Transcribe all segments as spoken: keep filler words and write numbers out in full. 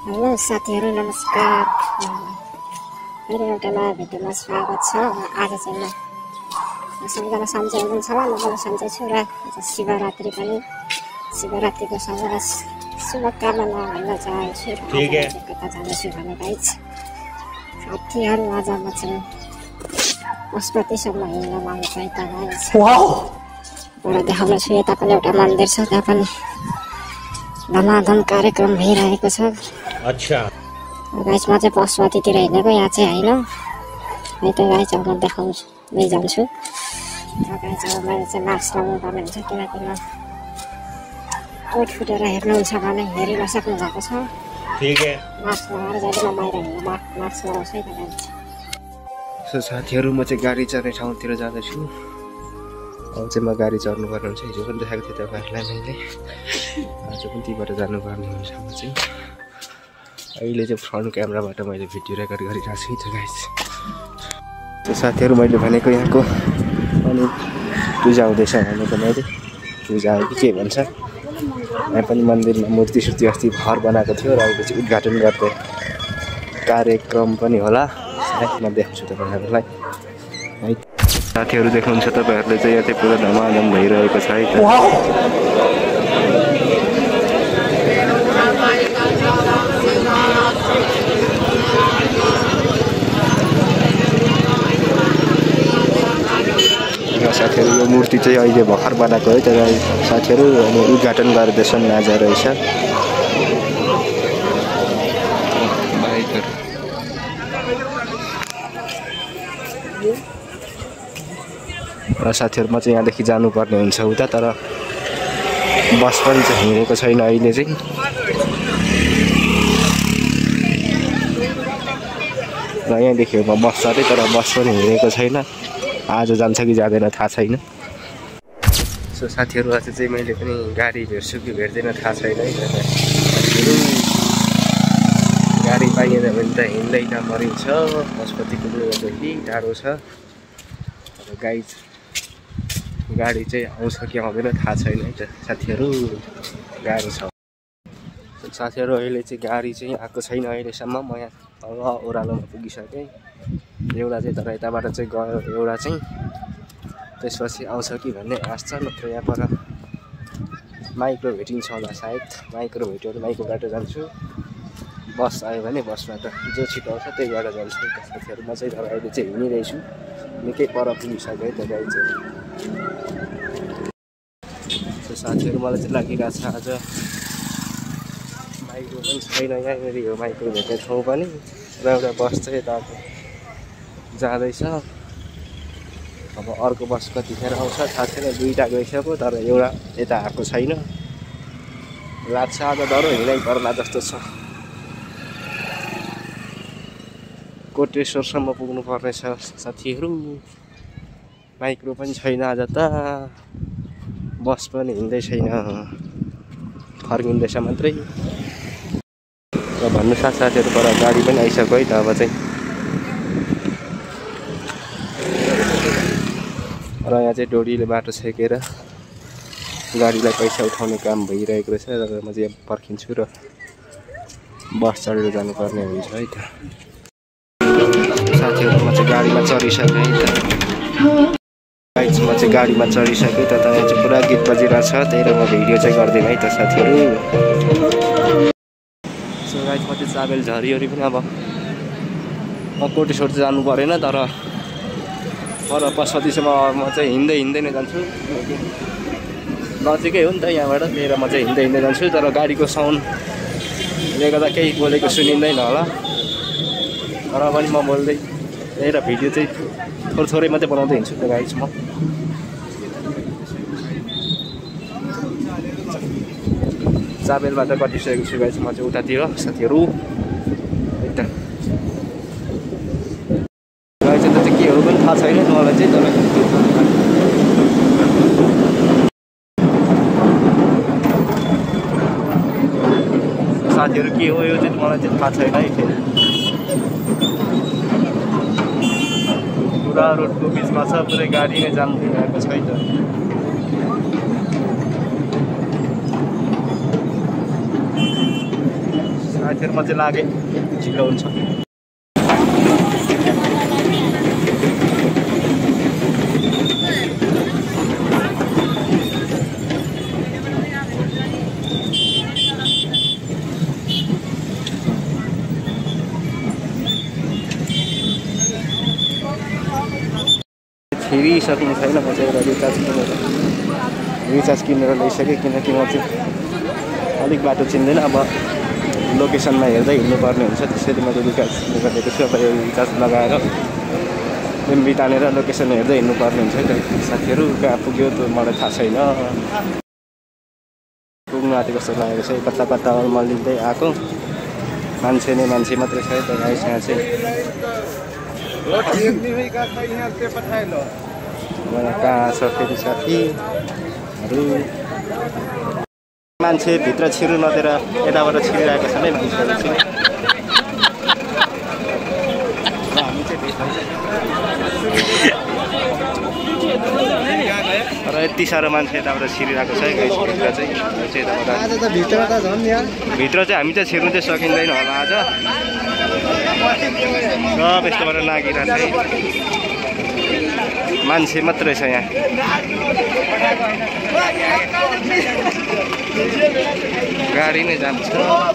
Hello साथीहरू नमस्कार। मेरो एउटा नयाँ भिडियोमा स्वागत छ। आज चाहिँ म सबैजना सन्चै हुनुहुन्छ होला, म पनि सन्चै छु र आज शिवरात्रि पनि शिवरात्रिको सबैलाई शुभकामना भन्न चाहन्छु। ठिक है, कता जाँदैछु भने गाइस साथीहरू आज म चाहिँ पशुपतिसम्म हिँड्न मन छ यता गाइस। वाउ! र देखाउनेछु, यता पनि एउटा मन्दिर छ, त्यहाँ पनि धमाधम कार्यक्रम भइरहेको छ। अच्छा गाइस, म चाहिँ पशुपतितिर हिँडेको, यहाँ चाहिँ होइन है त गाइस। अब म देखाउँछु, लैजान्छु। गाइस अब मैले चाहिँ मास्क लगाउनु पर्ने हुन्छ, किनकि म पेट फुटेर हेर्नुहुन्छ भने हेरिन सक्नु भएको छ। ठिक है, मास्क लगाएर जहिले म बाहिर हिँड्दा मास्क लगाउँछु है त गाइस। सो साथीहरू, म चाहिँ गाडी चढ्ने ठाउँतिर जाँदैछु। अब चाहिँ म गाडी चढ्नुपर्ने हुन्छ। हिजो पनि देखाएको थिएँ तपाईँहरूलाई मैले, आज पनि त्यहीबाट जानुपर्ने हुन्छ। म चाहिँ अहिले चाहिँ फ्रन्ट क्यामेराबाट मैले भिडियो रेकर्ड गरिरहेको छु त गाइस। त्यो साथीहरू, मैले भनेको यहाँको अनि पूजा हुँदैछ भनेको मैले, पूजा हो कि के भन्छ, यहाँ पनि मन्दिरमा मूर्ति सुर्ति अस्ति घर बनाएको थियो र अहिले चाहिँ उद्घाटन गर्दै कार्यक्रम पनि होला सायद। म देखाउँछु तपाईँहरूलाई है। साथीहरू देख्नुहुन्छ तपाईँहरूले चाहिँ यहाँ चाहिँ पुरा धमाधम भइरहेको छ है त। साथीहरू, यो मूर्ति चाहिँ अहिले भर्खर बनाएको है त साथीहरू, अनि उद्घाटन गर्दैछन् आज रहेछ। र साथीहरू, म चाहिँ यहाँदेखि जानुपर्ने हुन्छ उता, तर बस पनि चाहिँ हिँडेको छैन अहिले चाहिँ। र यहाँदेखि म बस चढेँ, तर बस पनि हिँडेको छैन। आज जान्छ कि जाँदैन थाहा छैन। सो साथीहरू, आज चाहिँ मैले पनि गाडी भेट्छु कि भेट्दैन थाहा छैन है। गाडी पाइएन भने त हिँड्दै त मरिन्छ। पशुपति पुग्नुदेखि टाढो छ। अब गाडी गाडी चाहिँ आउँछ कि आउँदैन थाहा छैन है त साथीहरू, गाडी छ। साथीहरू, अहिले चाहिँ गाडी चाहिँ आएको छैन अहिलेसम्म। म यहाँ तल ओह्रालोमा पुगिसकेँ। एउटा चाहिँ तर यताबाट चाहिँ गयो, एउटा चाहिँ त्यसपछि आउँछ कि भन्ने आश छ। नत्र यहाँ पर माइक्रो भेटिन्छ होला सायद। माइक्रो भेट्यो भने माइक्रो बाटो जान्छु, बस आयो भने बसबाट जो छिटो आउँछ त्यहीबाट जान्छु साथीहरू। म चाहिँ तर अहिले चाहिँ हिँडिरहेछु, निकै पर पुगिसक्यो है त गाडी चाहिँ। त्यो साथीहरू, मलाई चाहिँ लागिरहेको छ आज माइक्रो पनि छैन यहाँनिर, यो माइक्रो भेट्ने ठाउँ पनि। र एउटा बस चाहिँ यता जाँदैछ। अब अर्को बस कतिखेर आउँछ थाहा छैन। दुईवटा गइसक्यो, तर एउटा यता आएको छैन। लाग्छ आज डह्रो हिँडाइ पर्ला जस्तो छ। कोटेश्वरसम्म पुग्नु पर्नेछ साथीहरू। माइक्रो पनि छैन आज त, बस पनि हिँड्दै छैन, फर्किँदैछ मात्रै। र भन्नु साथ साथीहरू, पर गाडी पनि आइसक्यो है त। अब चाहिँ र यहाँ चाहिँ डोरीले बाटो छेकेर गाडीलाई पैसा उठाउने काम भइरहेको रहेछ। र म चाहिँ यहाँ पर्खिन्छु र बस चढेर जानुपर्ने हुन्छ है त साथीहरू। म चाहिँ गाडीमा चढिसकेँ है त गाइस। म चाहिँ गाडीमा चढिसकेँ त। यहाँ चाहिँ पुरा गीत बजिरहेको छ, त्यही र म भिडियो चाहिँ गर्दिनँ है त साथीहरू। सो गाइस, म चाहिँ चाबेल झरीहरू पनि अब म कोटेश्वर चाहिँ जानु परेन, तर पर पशुपतिसम्म म चाहिँ हिँड्दै हिँड्दै नै जान्छु। नजिकै हो नि त यहाँबाट, त्यही र म चाहिँ हिँड्दै हिँड्दै जान्छु। तर गाडीको साउन्डले गर्दा केही बोलेको सुनिँदैन होला, तर पनि म बोल्दै, त्यही र भिडियो चाहिँ थोरै थोरै मात्रै बनाउँदै हिँड्छु त गाइस। म चाबेलबाट कटिसकेको छु गाइस, म चाहिँ उतातिर साथीहरू है त। गाइस चाहिँ चाहिँ के हो पनि थाहा छैन मलाई चाहिँ, तर साथीहरू के हो यो चाहिँ मलाई चाहिँ थाहा छैन है। पुरा रोडको बिचमा छ, पुरै गाडी नै जाम भइरहेको छ है त। थियो म चाहिँ लागेँ छिटो हुन्छ। छिरिसक्नु छैन, म चाहिँ एउटा रिचार्ज किनेर रिचार्ज किनेर ल्याइसकेँ किनकि म चाहिँ अलिक बाटो चिन्दैन। अब लोकेसनमा हेर्दै हिँड्नुपर्ने हुन्छ, त्यसैले मैले रिचार्ज गरिदिएको छु। अब यो रिचार्ज लगाएर एमबी तानेर लोकेसन हेर्दै हिँड्नुपर्ने हुन्छ है त। साथीहरू कहाँ पुग्यो त मलाई थाहा छैन, पुग्नु आँटेको जस्तो लागेको छ। कता कता मलिँदै आएको मान्छे नै मान्छे मात्रै छ है त गाइस यहाँ चाहिँ। कहाँ छ फेरि साथीहरू, मान्छे भित्र छिर्नु नदिएर यताबाट छिरिरहेको छ नै मान्छेहरू चाहिँ। हामी चाहिँ तर यति साह्रो मान्छे यताबाट छिरिरहेको छ है गाइस भित्र चाहिँ। भित्र त झन् यार, भित्र चाहिँ हामी चाहिँ छिर्नु चाहिँ सकिँदैन होला आज, सब यस्तोबाट लागिरहेको छ है। मान्छे मात्रै छ यहाँ। गाडी नै जान्छ।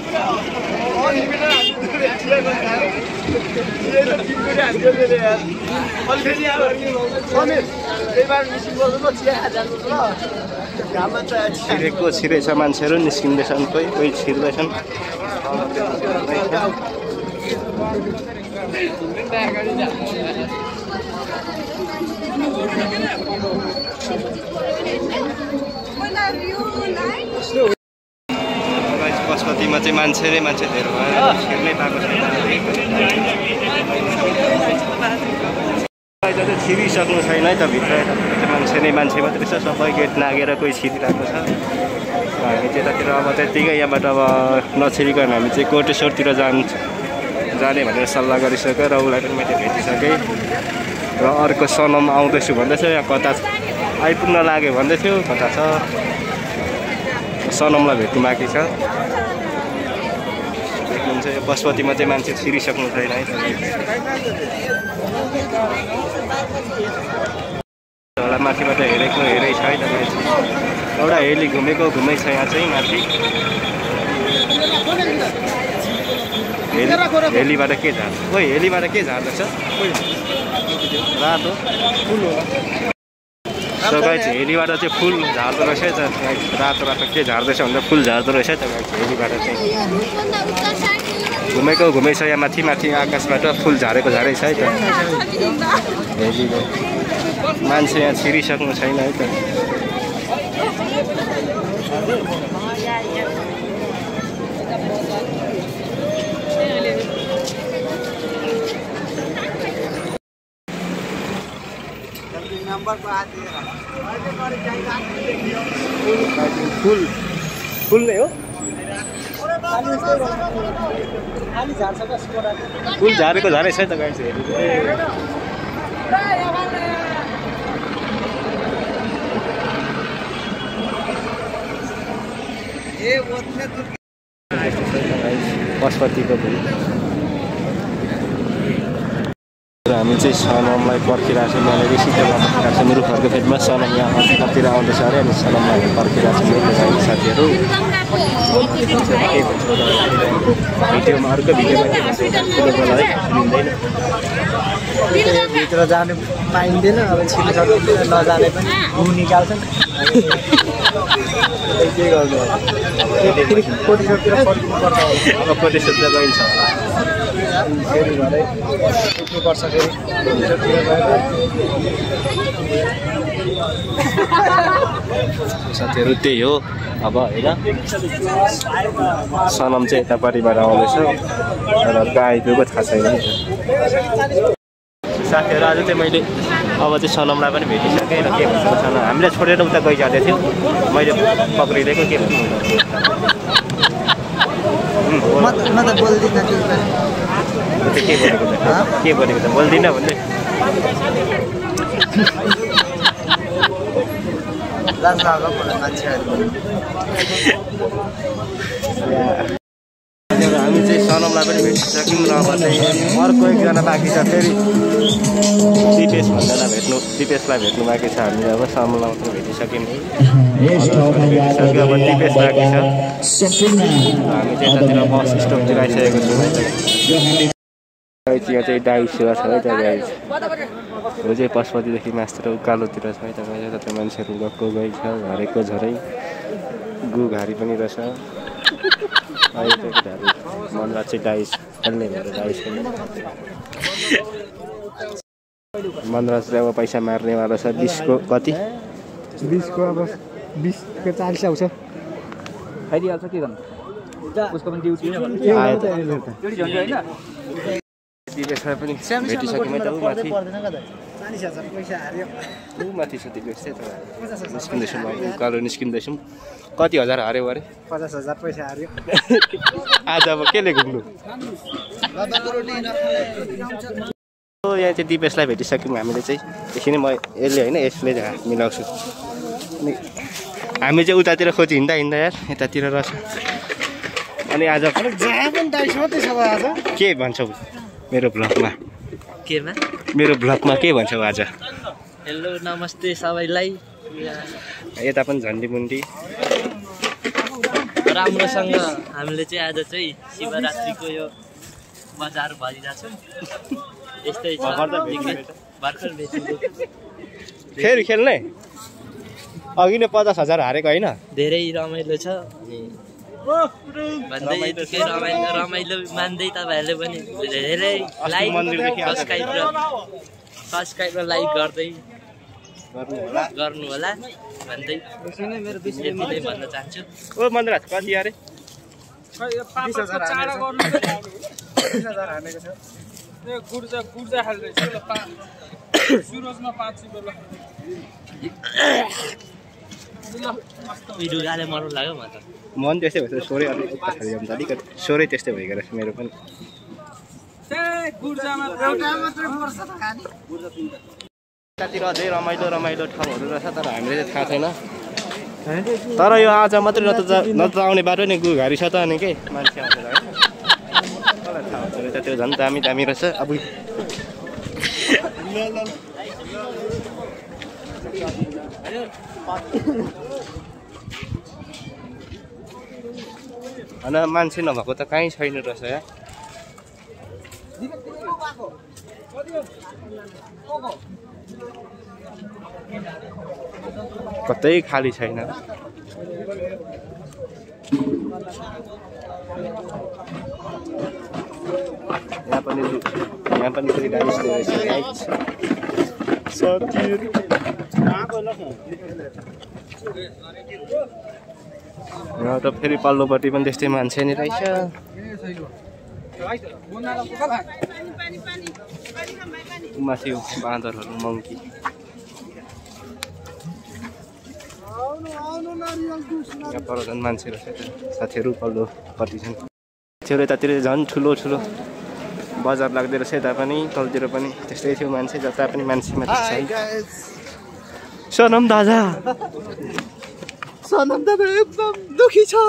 छिरेको छिरेछ मान्छेहरू निस्किँदैछन्, कोही कोही छिर्दैछन्। पशुपतिमा चाहिँ मान्छे नै मान्छे धेरै भएर छिर्नै पाएको छैन। अहिले चाहिँ छिरिसक्नु छैन है त भित्र, मान्छे नै मान्छे मात्रै छ। सबै गेट नागेर कोही छिरिरहेको छ। हामी त्यतातिर अब त्यत्तिकै यहाँबाट अब नछिरिकन हामी चाहिँ कोटेश्वरतिर जान्छ जाने भनेर सल्लाह गरिसक्यो र उसलाई पनि मैले भेटिसकेँ। र अर्को सनम आउँदैछु भन्दैछ, यहाँ कता आइपुग्न लाग्यो भन्दै थियो, कता छ सनमलाई भेट्नु बाँकी छ। देख्नुहुन्छ यो पशुपतिमा चाहिँ मान्छे छिरिसक्नु छैन है। एउटा माथिबाट हेरेको हेरै छ है त मान्छे, एउटा हेली घुमेको घुमै छ यहाँ चाहिँ माथि। हेली हेलीबाट के झार्छ, खोइ हेलीबाट के झार्दैछ, रातो फुल होला। सो गाइस हेलीबाट चाहिँ फुल झार्दो रहेछ है त। रातो रातो के झार्दैछ भन्दा फुल झार्दो रहेछ है त गाइस हेलीबाट चाहिँ। घुमेको घुमै छ यहाँ माथि माथि आकाशबाट फुल झारेको झारै छ है त हेलीले। मान्छे यहाँ छिरिसक्नु छैन है त। फुल फुल नै हो, फुल झारेको झारै छ त गाइस हेली। पशुपतिको भुइँ हामी चाहिँ सनमलाई पर्खिरहेको छौँ। मैले रिसिटमा पर्खिरहेको छु मेरो घरको फेदमा। सनम यहाँ कतिर आउँदैछ अरे, अनि सनमलाई पर्खिरहेको छु मेरो गाडी साथीहरू। भिडियोमा अर्को भिडियोमा के भन्छ कुरोको है मिल्दैन, भित्र जानु पाइँदैन। अब छिर्नु सक्दैन, नजाने पनि घुम निकाल्छन्। के गर्नु फेरि कोटेश्वरतिर फर्किनुपर्छ। अब कोटेश्वरतिर गइन्छ फेरि घरै उठ्नुपर्छ। फेरि साथीहरू त्यही हो अब होइन। सनम चाहिँ यता परिबाट आउँदैछ र गाईको थाहा छैन है त साथीहरू। आज चाहिँ मैले अब चाहिँ सनमलाई पनि भेटिसकेँ र के भन्छ सनम हामीले छोडेर उता गइजाँदै थियो, मैले पक्रिदिएको के भन्नु म त बोल्दिनँ के बोलेको त के बोलेको त बोल्दिनँ भन्दै लाज लाग्यो मान्छेहरू। हामी चाहिँ समलाई पनि भेटिसक्यौँ र अब चाहिँ अर्को एकजना बाँकी छ फेरि दिपेश भन्दैन भेट्नु दिपेशलाई भेट्नु बाँकी छ हामीले अब समलाई पनि भेटिसक्यौँ भेटिसक्यो अब दिपेश बाँकी छ हामी चाहिँ यतातिर बस स्टपतिर आइसकेको छौँ यहाँ चाहिँ डाइ सेवा छ है त गाइस हो चाहिँ पशुपतिदेखि मासतिर उकालोतिर छ है त गाइस त्यो मान्छेहरू गएको गई छ घरेको झरै गुघारी पनि रहेछ मनराज चाहिँ डाइस खेल्ने भएर डाइस खेल्ने मनराजले अब पैसा मार्नेवाला छ बिसको कति बिसको अब बिसको चालिस आउँछ खाइदिइहाल्छ के गर्नु उसको पनि ड्युटी आयो त दिपेशलाई पनि भेटिसक्यौँ है त ऊ माथि चालिस हजार पैसा हार्यो ऊ माथि छ दिपेश चाहिँ त निस्किँदैछौँ उकालो निस्किँदैछौँ कति हजार हार्यो अरे पचास हजार पैसा हार्यो आज अब केले घुम्नु यहाँ चाहिँ दिपेशलाई भेटिसक्यौँ हामीले चाहिँ एकछिन म यसले होइन यसले हात मिलाउँछु अनि हामी चाहिँ उतातिर खोजी हिँड्दा हिँड्दा यार यतातिर रहेछ अनि आज के भन्छौ मेरो भ्लगमा केमा मेरो भ्लगमा के भन्छौ आज हेलो नमस्ते सबैलाई यता पनि झन्डी मुन्डी राम्रोसँग हामीले चाहिँ आज चाहिँ शिवरात्रिको यो बजार भरिरहेछौँ यस्तै छ भर्खर बेचेको फेरि खेल्ने अघि नै पचास हजार हारेको होइन धेरै रमाइलो छ अनि भन्दै यतिकै रमाइलो रमाइलो मान्दै तपाईँहरूले पनि धेरै लाइक सब्सक्राइब र सब्सक्राइब र लाइक गर्दै गर्नु होला भन्दै यति नै भन्न चाहन्छु ओ मनराज कति अरे ढुगाले मर्नु लाग्यो म त मन त्यस्तै भएछ सोरै अलिक पछाडि जान्छ अलिकति सोरै त्यस्तै भइगयो रहेछ मेरो पनि यतातिर अझै रमाइलो रमाइलो ठाउँहरू रहेछ तर हामीले चाहिँ थाहा छैन तर यो आज मात्रै न त न त आउने बाटो नै गुघारी छ त अनि के मान्छे आउँछ होइन मलाई थाहा हुन्छ यतातिर झन् दामी दामी रहेछ अब होइन मान्छे नभएको त कहीँ छैन रहेछ या कतै खाली छैन यहाँ पनि यहाँ पनि फेरि डाइस रहेछ यहाँ त फेरि पल्लोपट्टि पनि त्यस्तै मान्छे नि रहेछ माथि बाँदरहरू मङ्की यहाँ पर झन् मान्छे रहेछ साथीहरू पल्लोपट्टि छन् साथीहरू यतातिर झन् ठुलो ठुलो बजार लाग्दो रहेछ यता पनि तलतिर पनि त्यस्तै थियो मान्छे जता पनि मान्छे मान्छे छ सनम दादा सनम दादा एकदम दुखी छ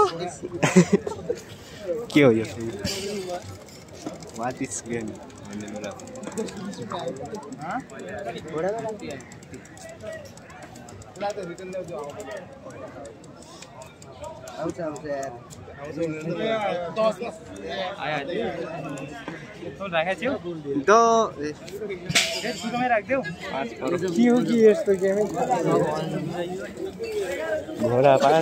के हो यो वाट इज गेम भन्ने कुरा आउँछ आउँछ यार घोडा पाँच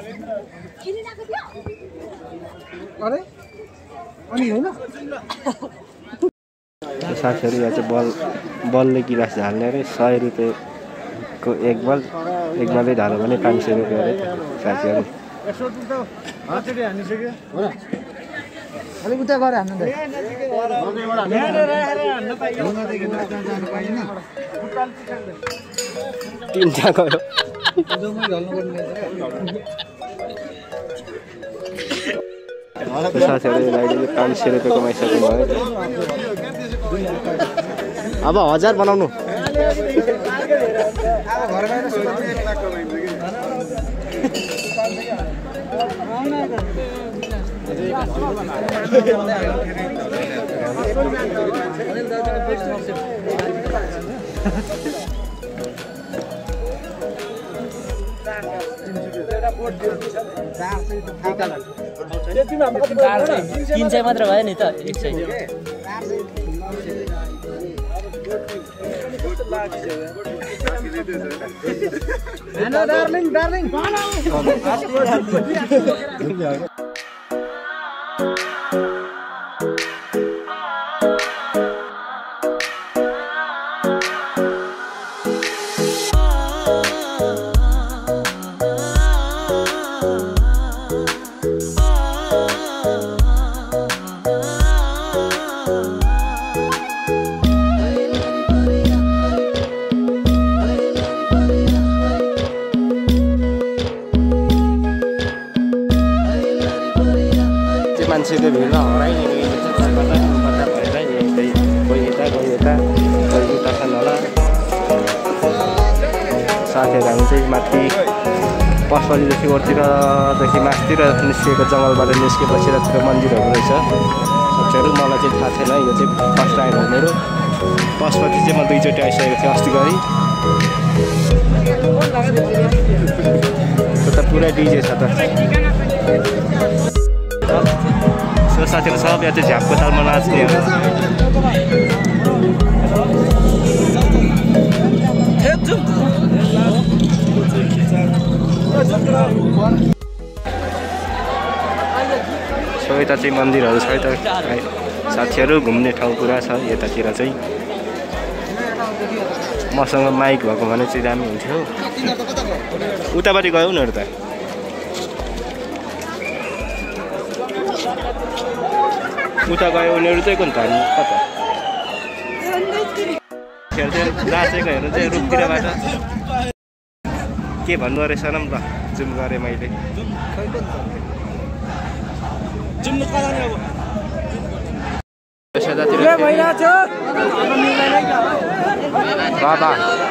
साथीहरू यहाँ चाहिँ बल बलले गिलास ढाल्ने अरे सय रुपियाँको एक बल एक बलै ढाल्यो भने पाँच सय रुपियाँ अरे साथीहरू अलिक उता गएर हान्नु तिनवटा गयो साथीहरू अहिले पाँच सय रुपियाँ कमाइसक्नु भयो अब हजार बनाउनु तीन सय मात्र भयो नि त एक सय डार्लिङ डार्लिङ मान्छेको भिडमा हराइदिएको कता कता भएर यही कोही यता कोही यता कोही उता छन् होला साथीहरू हामी चाहिँ माथि पशुपतिदेखि ओरतिरदेखि माथितिर निस्किएको जङ्गलबाट निस्केपछि यतातिर मन्दिरहरू रहेछ साथीहरू मलाई चाहिँ थाहा छैन यो चाहिँ फर्स्ट टाइम हो मेरो पशुपति चाहिँ म दुईचोटि आइसकेको थिएँ अस्ति गरी त्यो त पुरै डिजे छ त साथीहरू सब यहाँ चाहिँ झ्यापको तालमा नाच्नेहरू सो यता चाहिँ मन्दिरहरू छ यता साथीहरू घुम्ने ठाउँ पुरा छ यतातिर चाहिँ मसँग माइक भएको भने चाहिँ दामी हुन्थ्यो उतापट्टि गयो उनीहरू त उता गयो उनीहरू चाहिँ कुन धार्नु कता खेल्थ्यो नाचेको हेर्नु चाहिँ रुखतिरबाट के भन्नु रहेछ न त जुम गरेँ मैले बाबा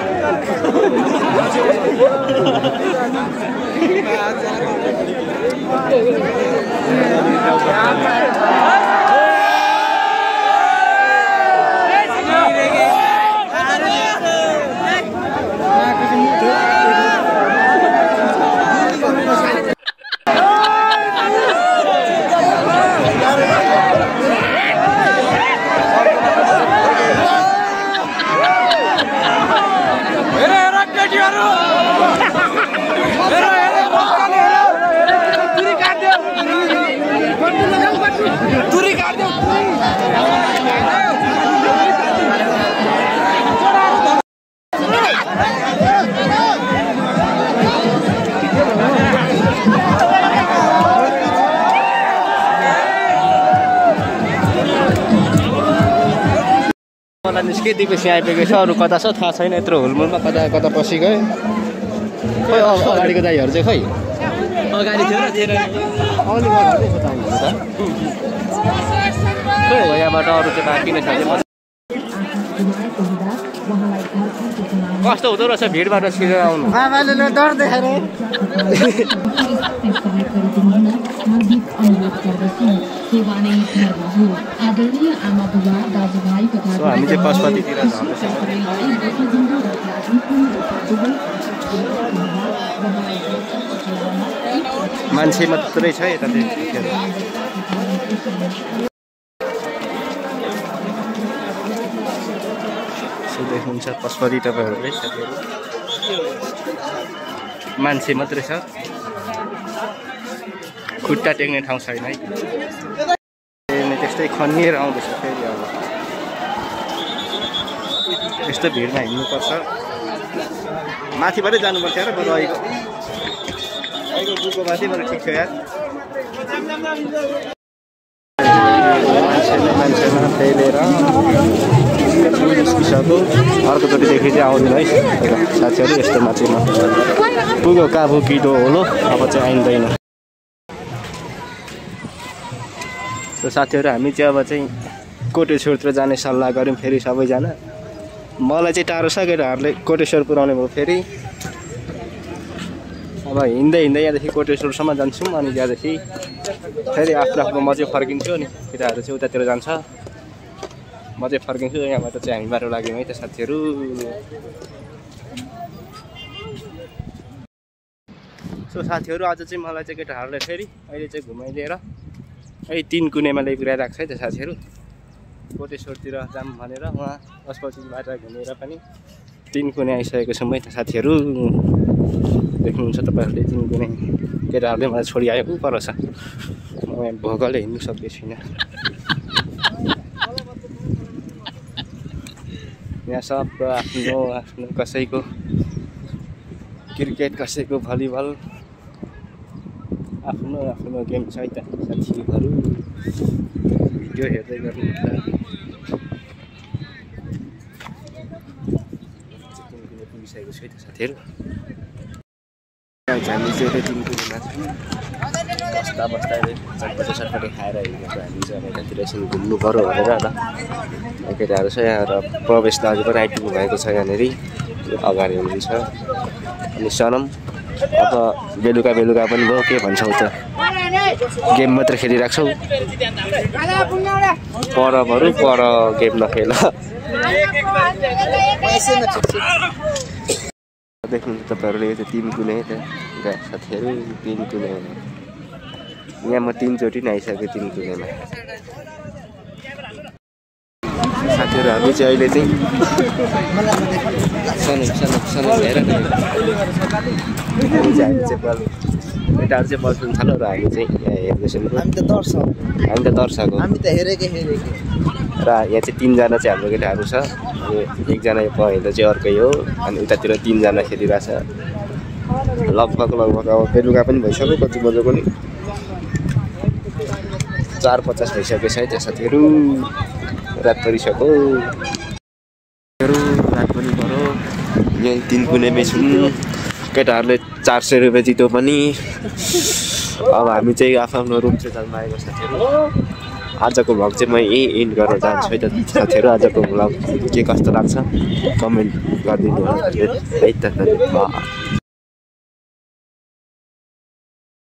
निस्किदिएपछि आइपुगेको छ अरू कता छ थाहा छैन यत्रो हुलमुलमा कता कता पसि गयो खोइ अगाडिको दाइहरू चाहिँ खोइ अगाडि थियो खोइ यहाँबाट अरू चाहिँ बाँकी नै छ कस्तो हुँदो रहेछ भिडबाट छिरेर आउनु बाबाले डर देखाएर हामी चाहिँ पशुपतितिर जाँदैछौँ मान्छे मात्रै छ यता देख्नुहुन्छ पशुपति तपाईँहरूले साथीहरू मान्छे मात्रै छ खुट्टा टेक्ने ठाउँ छैन है त्यस्तै खनिएर आउँदैछ फेरि अब यस्तो भिडमा हिँड्नुपर्छ माथिबाटै जानुपर्छ यार बरु अहिलेको अहिलेको बुको माथि बरु ठिक छ यार मान्छेले मान्छेमा फैलेर निस्किसक्यो अर्कोचोटिदेखि चाहिँ आउँदैन है साथीहरू यस्तो माथिमा पुग्यो काबु किदो होलो अब चाहिँ आइँदैन साथीहरू हामी चाहिँ अब चाहिँ कोटेश्वरतिर जाने सल्लाह गऱ्यौँ फेरि सबैजना मलाई चाहिँ टाढो छ केटाहरूले कोटेश्वर पुऱ्याउने भयो फेरि अब अब हिँड्दै हिँड्दै यहाँदेखि कोटेश्वरसम्म जान्छौँ अनि त्यहाँदेखि फेरि आफ्नो आफ्नो म चाहिँ फर्किन्छु अनि केटाहरू चाहिँ उतातिर जान्छ म चाहिँ फर्किन्छु यहाँबाट चाहिँ हामी बाटो लाग्यौँ है त साथीहरू सो साथीहरू आज चाहिँ मलाई चाहिँ केटाहरूले फेरि अहिले चाहिँ घुमाइदिएर अहिले तिन कुनेमा ल्याइपुऱ्याइरहेको छ है त साथीहरू कोटेश्वरतिर जाऊँ भनेर उहाँ अस्पतालबाट घुमेर पनि तिन कुने आइसकेको छौँ है त साथीहरू देख्नुहुन्छ तपाईँहरूले तिन कुने केटाहरूले मलाई छोडिआयो ऊ पर छ म यहाँ भोकले हिँड्नु सक्ने छुइनँ यहाँ सबको आफ्नो आफ्नो कसैको क्रिकेट कसैको भलिबल आफ्नो आफ्नो गेम छ है त साथीहरू भिडियो हेर्दै गर्नुहुन्छ पुगिसकेको छु है त साथीहरू हामी चाहिँ तिन कुरोमा बस्दा बस्दा चटपटे चटपटे खाएर हिँडेको हामी चाहिँ अब यतातिर एकछिन घुम्नु पऱ्यो भनेर ल केटाहरू छ यहाँ र प्रवेश दाजु पनि आइपुग्नु भएको छ यहाँनिर अगाडि हुनुहुन्छ अनि सनम अब बेलुका बेलुका पनि भयो के भन्छौ त गेम मात्र खेलिराख्छौ परहरू पर गेम नखेल देख्नुहुन्छ तपाईँहरूले यो चाहिँ तिन कुने त साथीहरू तिन कुने यहाँ म तिनचोटि नै आइसकेँ तिन कुनेमा साथीहरू हामी चाहिँ अहिले चाहिँ सानो सानो सानो हेर न हामी चाहिँ केटाहरू चाहिँ बस्नु थाल्यो र हामी चाहिँ यहाँ हेर्दैछौँ हामी त दर्शक हामी त दर्शक हो हामी त हेरेकै हेरेकै र यहाँ चाहिँ तिनजना चाहिँ हाम्रो केटाहरू छ अनि एकजना यो पहेँलो चाहिँ अर्कै हो अनि उतातिर तिनजना खेलिरहेछ लगभग लगभग अब बेलुका पनि भइसक्यो कति बजेको नि चार पचास भइसकेको छ है त्यो साथीहरू रात परिसक्यो रात पनि पऱ्यो यहीँ तिन कुने बेचौँ केटाहरूले चार सय रुपियाँ जित्यो पनि अब हामी चाहिँ आफ्नो रुम चाहिँ जानु आएको साथीहरू आजको भ्लग चाहिँ म यहीँ एन्ड गर्न चाहन्छु है त साथीहरू आजको भ्लग के कस्तो लाग्छ कमेन्ट गरिदिनु है त